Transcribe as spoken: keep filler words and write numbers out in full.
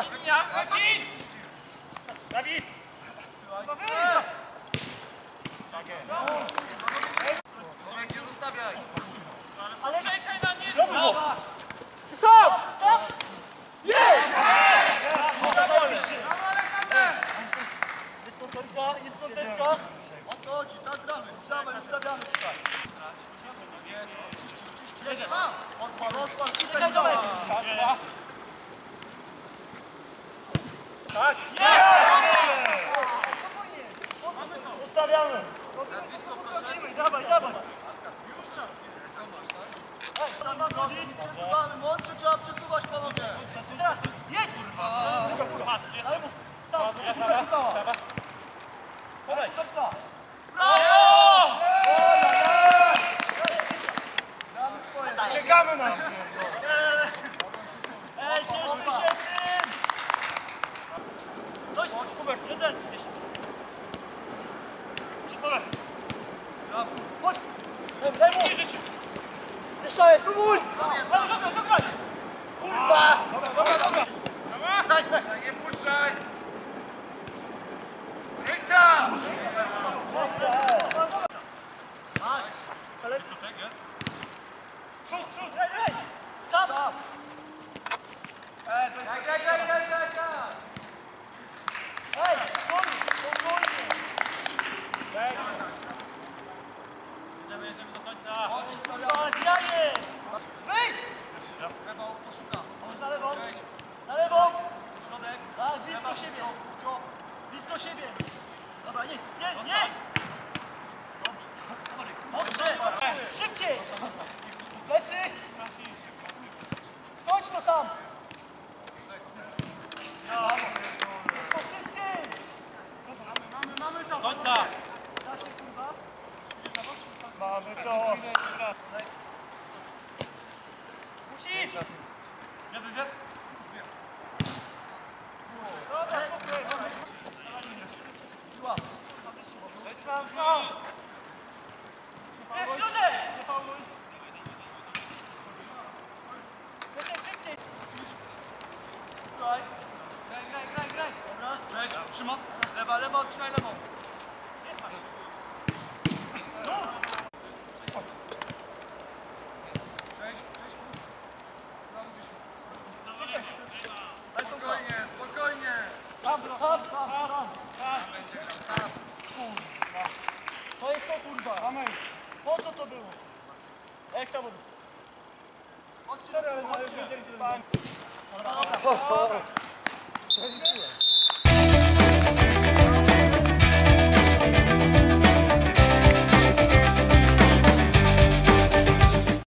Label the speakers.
Speaker 1: Dawid!
Speaker 2: Nie zostawiaj!
Speaker 1: Ale czekaj na mnie! Są! Są! Jest! Jest kontentka, jest kontentka. O to chodzi, tak gramy, dawaj, ustawiamy tutaj. Jedziesz. Odpal, odpal, czekaj do mnie. Tak, jest! Ustawiamy.
Speaker 2: Nazwisko proszę.
Speaker 1: Dawaj, dawaj. Przesuwamy, mądrze trzeba przesuwać, panowie. Teraz, jedź! Kurwa. Druga kurwa. Ale mów, stop, stop. Podaj. Brawo! Czekamy na mnie. Ej, cieszmy się tym! Dość, Hubert, jeden. Chodź! Daj mu! Jeszcze jest, spróbuj! Dograj, dograj, dograj! Kurwa! Dobra, dobra, dobra! Daj, daj!
Speaker 2: Nie puszczaj! Ręka!
Speaker 1: Tak! Przód, przód, ej, ej! Sam!
Speaker 2: Ej, graj, graj, graj, graj, graj, graj!
Speaker 1: Ej, spokojnie, spokojnie!
Speaker 3: Jedziemy, jedziemy do końca.
Speaker 1: Kurwa, z jajem! Wyjdź!
Speaker 2: Lewo, poszuka.
Speaker 1: Chodź na lewą! Na lewą!
Speaker 3: Środek.
Speaker 1: Tak, blisko siebie! Blisko siebie! Dobra, nie, nie, nie! Dobrze! Szybciej! Plecy! Chodź to sam! Po wszystkim!
Speaker 3: Mamy, mamy to. Końca.
Speaker 1: Da się, kurwa? Mamy to! Musisz!
Speaker 3: Jest, jest.
Speaker 1: Dobra, okej, dobra.
Speaker 3: Leć tam, co?
Speaker 1: Nie, w środek! Szybciej, szybciej! Tutaj.
Speaker 2: Graj, graj, graj, graj!
Speaker 1: Dobra.
Speaker 3: Cześć, Szymon.
Speaker 2: Lewa, lewa, odcinaj lewą. Cześć, cześć. Daj spokojnie, spokojnie.
Speaker 1: Sam, sam, sam, sam.
Speaker 2: Sam.
Speaker 1: Kurwa. To jest to, kurwa. Amen. Po co to było? Jak tam było? Chodźcie, ale wiedzieli, że... Dobra, dobra.